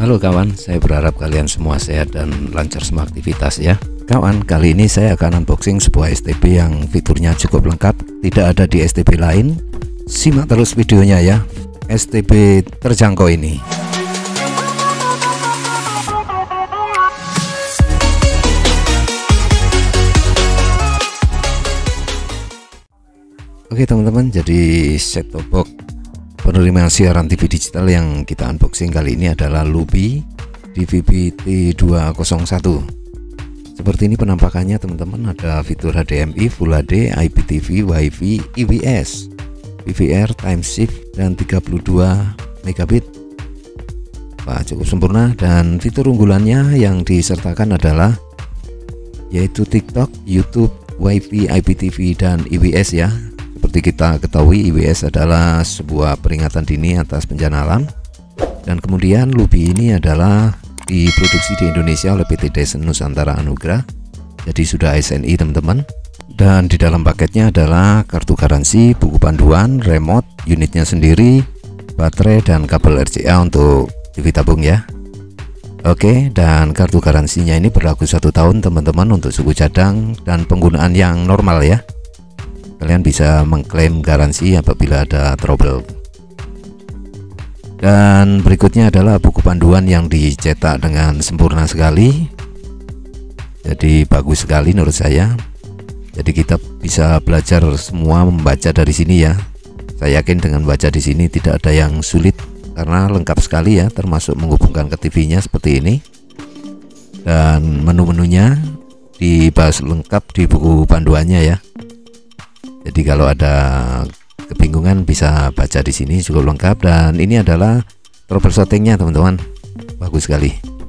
Halo kawan, saya berharap kalian semua sehat dan lancar semua aktivitas ya. Kawan, kali ini saya akan unboxing sebuah STB yang fiturnya cukup lengkap, tidak ada di STB lain. Simak terus videonya ya. STB terjangkau ini. Oke teman-teman, jadi set-top box penerima siaran TV digital yang kita unboxing kali ini adalah Lubi DVB-T201. Seperti ini penampakannya teman-teman, ada fitur HDMI, Full HD, IPTV, WiFi, IWS, PVR, time shift, dan 32 megabit. Wah, cukup sempurna, dan fitur unggulannya yang disertakan adalah yaitu TikTok, YouTube, WiFi, IPTV, dan IWS ya. Seperti kita ketahui, IWS adalah sebuah peringatan dini atas bencana alam, dan kemudian Lubi ini adalah diproduksi di Indonesia oleh PT Desen Nusantara Anugrah, jadi sudah SNI teman-teman. Dan di dalam paketnya adalah kartu garansi, buku panduan, remote, unitnya sendiri, baterai, dan kabel RCA untuk TV tabung ya. Oke, dan kartu garansinya ini berlaku 1 tahun teman-teman untuk suku cadang dan penggunaan yang normal ya. Kalian bisa mengklaim garansi apabila ada trouble. Dan berikutnya adalah buku panduan yang dicetak dengan sempurna sekali. Jadi bagus sekali menurut saya. Jadi kita bisa belajar semua membaca dari sini ya. Saya yakin dengan baca di sini tidak ada yang sulit karena lengkap sekali ya, termasuk menghubungkan ke TV-nya seperti ini. Dan menu-menunya dibahas lengkap di buku panduannya ya. Jadi kalau ada kebingungan bisa baca di sini, cukup lengkap. Dan ini adalah troubleshootingnya teman-teman, bagus sekali.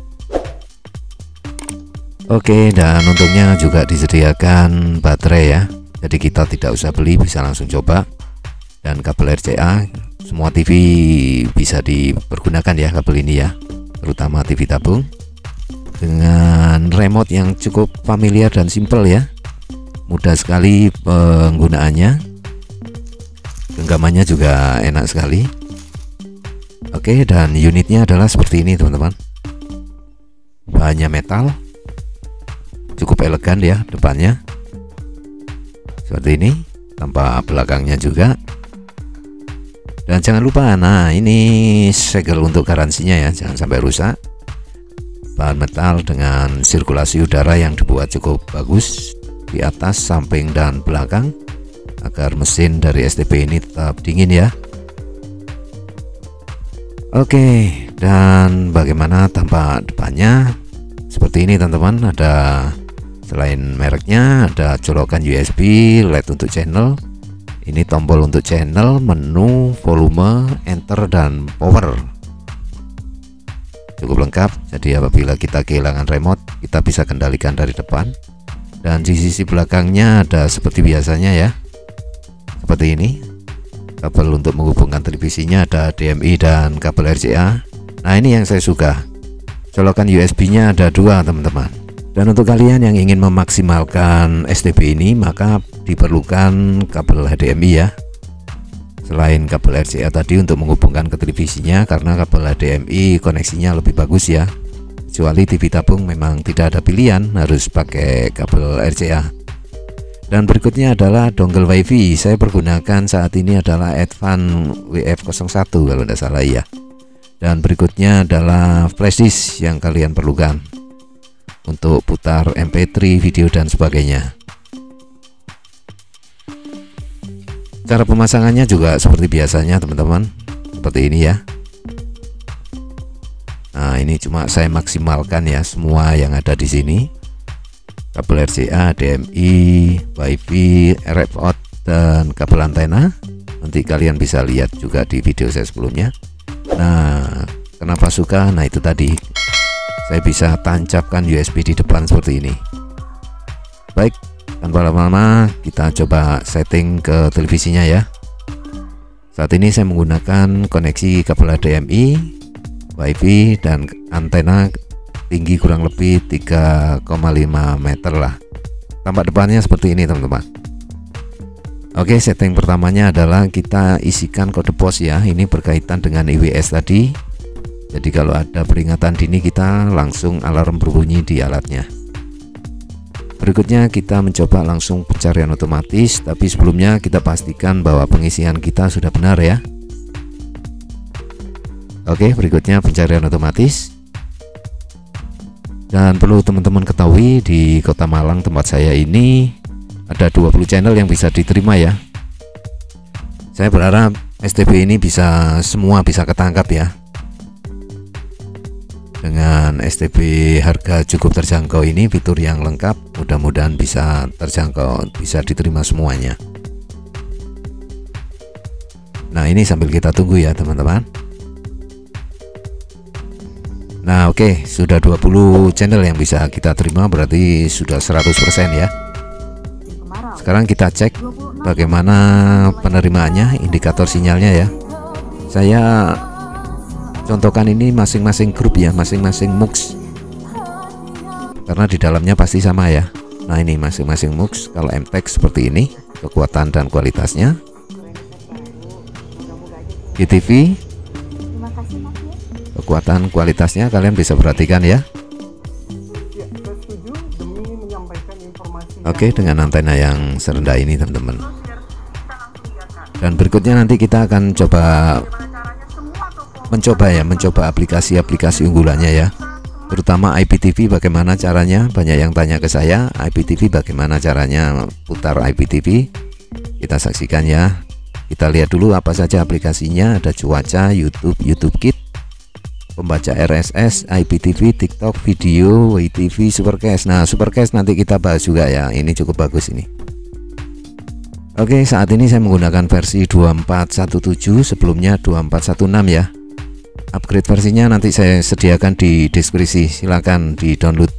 Oke, dan untungnya juga disediakan baterai ya, jadi kita tidak usah beli, bisa langsung coba. Dan kabel RCA, semua TV bisa dipergunakan ya kabel ini ya, terutama TV tabung. Dengan remote yang cukup familiar dan simple ya, mudah sekali penggunaannya, genggamannya juga enak sekali. Oke, dan unitnya adalah seperti ini teman-teman, bahannya metal, cukup elegan ya depannya seperti ini, tampak belakangnya juga. Dan jangan lupa, nah ini segel untuk garansinya ya, jangan sampai rusak. Bahan metal dengan sirkulasi udara yang dibuat cukup bagus di atas, samping, dan belakang agar mesin dari STB ini tetap dingin ya. Oke, dan bagaimana tampak depannya? Seperti ini teman-teman, ada selain mereknya ada colokan USB, LED untuk channel, ini tombol untuk channel, menu, volume, enter, dan power. Cukup lengkap, jadi apabila kita kehilangan remote kita bisa kendalikan dari depan. Dan di sisi belakangnya ada seperti biasanya ya, seperti ini, kabel untuk menghubungkan televisinya, ada HDMI dan kabel RCA. Nah ini yang saya suka, colokan USB nya ada 2 teman-teman. Dan untuk kalian yang ingin memaksimalkan STB ini, maka diperlukan kabel HDMI ya, selain kabel RCA tadi untuk menghubungkan ke televisinya, karena kabel HDMI koneksinya lebih bagus ya. Kecuali TV tabung memang tidak ada pilihan, harus pakai kabel RCA. Dan berikutnya adalah dongle WiFi. Saya pergunakan saat ini adalah Advan WF01 kalau tidak salah ya. Dan berikutnya adalah flash disk yang kalian perlukan untuk putar MP3, video, dan sebagainya. Cara pemasangannya juga seperti biasanya teman-teman, seperti ini ya. Nah ini cuma saya maksimalkan ya semua yang ada di sini, kabel RCA, HDMI, WiFi, RF out, dan kabel antena. Nanti kalian bisa lihat juga di video saya sebelumnya. Nah kenapa suka? Nah itu tadi, saya bisa tancapkan USB di depan seperti ini. Baik, tanpa lama-lama kita coba setting ke televisinya ya. Saat ini saya menggunakan koneksi kabel HDMI, WiFi, dan antena tinggi kurang lebih 3,5 meter lah. Tampak depannya seperti ini teman-teman. Oke, setting pertamanya adalah kita isikan kode pos ya. Ini berkaitan dengan IWS tadi. Jadi kalau ada peringatan dini kita langsung alarm berbunyi di alatnya. Berikutnya kita mencoba langsung pencarian otomatis, tapi sebelumnya kita pastikan bahwa pengisian kita sudah benar ya. Oke, berikutnya pencarian otomatis. Dan perlu teman-teman ketahui, di Kota Malang tempat saya ini ada 20 channel yang bisa diterima ya. Saya berharap STB ini semua bisa ketangkap ya. Dengan STB harga cukup terjangkau ini, fitur yang lengkap, mudah-mudahan bisa terjangkau, bisa diterima semuanya. Nah, ini sambil kita tunggu ya teman-teman. Nah, oke, sudah 20 channel yang bisa kita terima, berarti sudah 100% ya. Sekarang kita cek bagaimana penerimaannya, indikator sinyalnya ya. Saya contohkan ini masing-masing grup ya, masing-masing MUX, karena di dalamnya pasti sama ya. Nah, ini masing-masing MUX. Kalau MTEK seperti ini, kekuatan dan kualitasnya. GTV, kekuatan kualitasnya kalian bisa perhatikan ya. Oke, dengan antena yang serendah ini teman-teman. Dan berikutnya nanti kita akan mencoba aplikasi-aplikasi unggulannya ya, terutama IPTV. Bagaimana caranya, banyak yang tanya ke saya, IPTV bagaimana caranya putar IPTV. Kita saksikan ya. Kita lihat dulu apa saja aplikasinya. Ada cuaca, YouTube Kit, pembaca RSS, IPTV, TikTok, video, WeTV, Supercast. Nah, Supercast nanti kita bahas juga ya, ini cukup bagus ini. Oke, saat ini saya menggunakan versi 2417, sebelumnya 2416 ya. Upgrade versinya nanti saya sediakan di deskripsi, silahkan di download.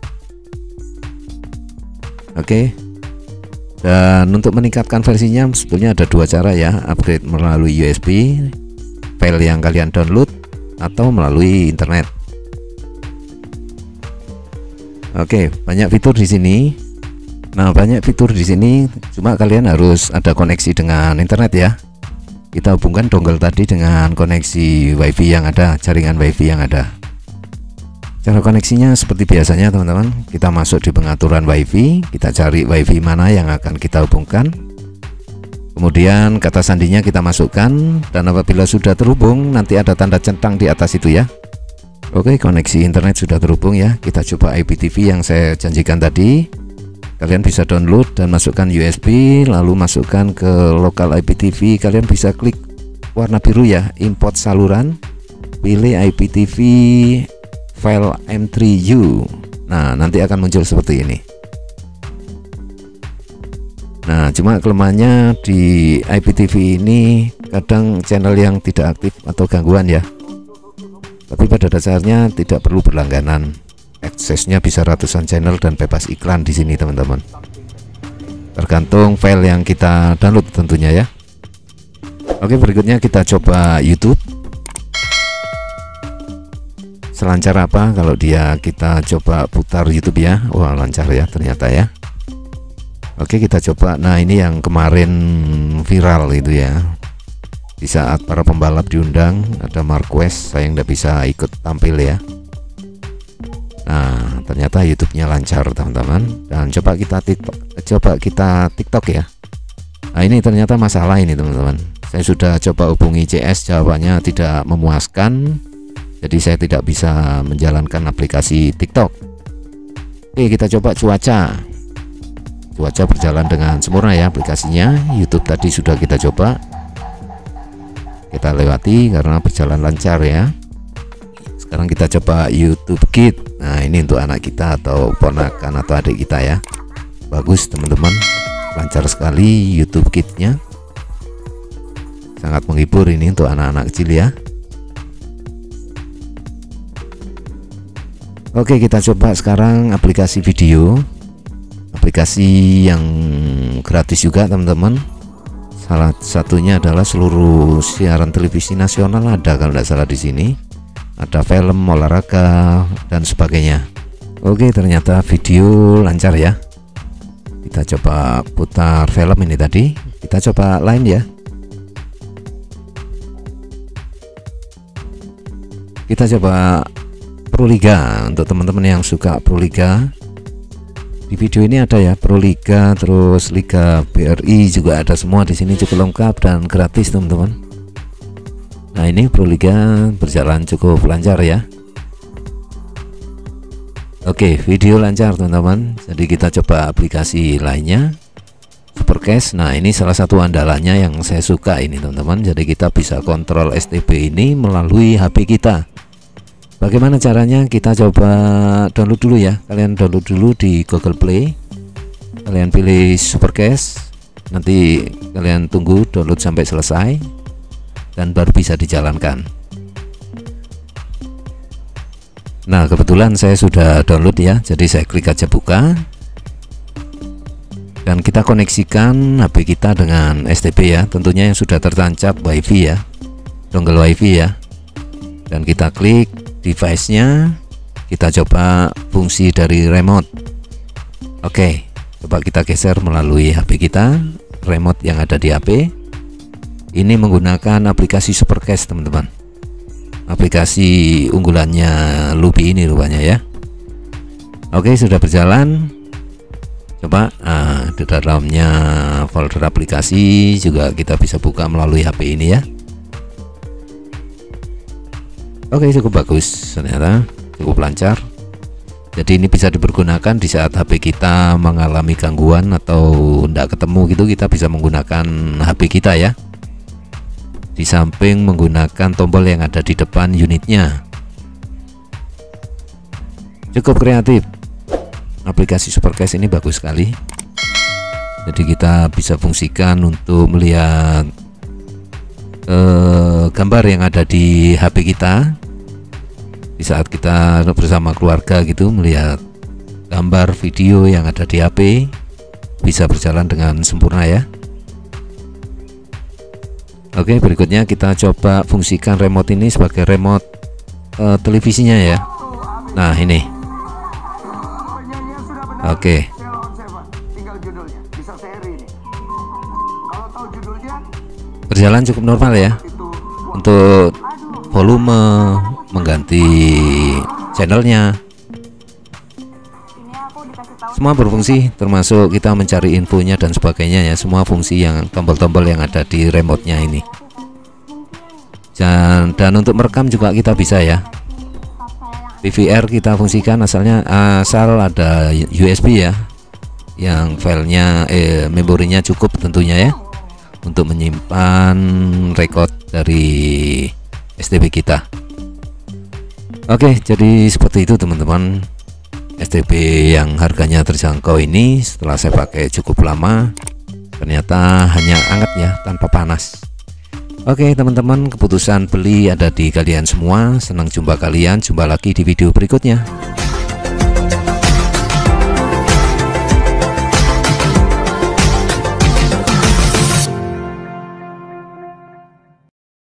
Oke, dan untuk meningkatkan versinya sebetulnya ada dua cara ya, upgrade melalui USB, file yang kalian download, atau melalui internet. Oke, banyak fitur di sini. Nah, banyak fitur di sini, cuma kalian harus ada koneksi dengan internet ya. Kita hubungkan dongle tadi dengan koneksi WiFi yang ada, jaringan WiFi yang ada. Cara koneksinya seperti biasanya teman-teman. Kita masuk di pengaturan WiFi, kita cari WiFi mana yang akan kita hubungkan. Kemudian kata sandinya kita masukkan, dan apabila sudah terhubung nanti ada tanda centang di atas itu ya. Oke, koneksi internet sudah terhubung ya. Kita coba IPTV yang saya janjikan tadi. Kalian bisa download dan masukkan USB, lalu masukkan ke lokal IPTV. Kalian bisa klik warna biru ya, import saluran, pilih IPTV file M3U. Nah, nanti akan muncul seperti ini. Nah, cuma kelemahannya di IPTV ini kadang channel yang tidak aktif atau gangguan ya. Tapi pada dasarnya tidak perlu berlangganan. Aksesnya bisa ratusan channel dan bebas iklan di sini teman-teman. Tergantung file yang kita download tentunya ya. Oke, berikutnya kita coba YouTube. Selancar apa kalau kita coba putar YouTube ya. Wah, lancar ya ternyata ya. Oke, kita coba. Nah, ini yang kemarin viral itu ya, di saat para pembalap diundang, ada Marquez, saya nggak bisa ikut tampil ya. Nah, ternyata YouTube-nya lancar teman-teman. Dan coba kita TikTok ya. Nah, ini ternyata masalah ini teman-teman. Saya sudah coba hubungi CS, jawabannya tidak memuaskan. Jadi saya tidak bisa menjalankan aplikasi TikTok. Oke, kita coba cuaca. Cuaca berjalan dengan sempurna ya aplikasinya. YouTube tadi sudah kita coba, kita lewati karena berjalan lancar ya. Sekarang kita coba YouTube Kit. Nah, ini untuk anak kita atau ponakan atau adik kita ya. Bagus teman-teman, lancar sekali YouTube Kitnya, sangat menghibur ini untuk anak-anak kecil ya. Oke, kita coba sekarang aplikasi video. Aplikasi yang gratis juga teman-teman. Salah satunya adalah seluruh siaran televisi nasional ada kalau tidak salah di sini. Ada film, olahraga dan sebagainya. Oke, ternyata video lancar ya. Kita coba putar film ini tadi. Kita coba lain ya. Kita coba Proliga. Untuk teman-teman yang suka Proliga, di video ini ada ya Proliga, terus Liga BRI juga ada semua di sini, cukup lengkap dan gratis teman-teman. Nah ini Proliga berjalan cukup lancar ya. Oke, video lancar teman-teman. Jadi kita coba aplikasi lainnya, Supercash. Nah ini salah satu andalannya yang saya suka ini teman-teman. Jadi kita bisa kontrol STB ini melalui HP kita. Bagaimana caranya? Kita coba download dulu ya. Kalian download dulu di Google Play. Kalian pilih Supercash. Nanti kalian tunggu download sampai selesai dan baru bisa dijalankan. Nah kebetulan saya sudah download ya. Jadi saya klik aja buka. Dan kita koneksikan HP kita dengan STB ya. Tentunya yang sudah tertancap WiFi ya, dongle WiFi ya. Dan kita klik device-nya, kita coba fungsi dari remote. Oke, coba kita geser melalui HP kita, remote yang ada di HP. Ini menggunakan aplikasi Supercash teman-teman. Aplikasi unggulannya Lubi ini rupanya ya. Oke, sudah berjalan. Coba di dalamnya folder aplikasi juga kita bisa buka melalui HP ini ya. Oke, cukup bagus, ternyata cukup lancar. Jadi ini bisa dipergunakan di saat HP kita mengalami gangguan atau tidak ketemu gitu, kita bisa menggunakan HP kita ya. Di samping menggunakan tombol yang ada di depan unitnya. Cukup kreatif. Aplikasi Supercash ini bagus sekali. Jadi kita bisa fungsikan untuk melihat gambar yang ada di HP kita di saat kita bersama keluarga gitu, melihat gambar video yang ada di HP bisa berjalan dengan sempurna ya. Oke, berikutnya kita coba fungsikan remote ini sebagai remote televisinya ya. Nah ini oke. Berjalan cukup normal ya. Untuk volume, mengganti channelnya, semua berfungsi, termasuk kita mencari infonya dan sebagainya ya. Semua fungsi yang tombol-tombol yang ada di remote-nya ini. Dan untuk merekam juga kita bisa ya. PVR kita fungsikan asal ada USB ya, yang filenya memorinya cukup tentunya ya, untuk menyimpan record dari STB kita. Oke, jadi seperti itu teman-teman, STB yang harganya terjangkau ini setelah saya pakai cukup lama, ternyata hanya hangat ya, tanpa panas. Oke teman-teman, keputusan beli ada di kalian semua. Senang jumpa kalian, jumpa lagi di video berikutnya.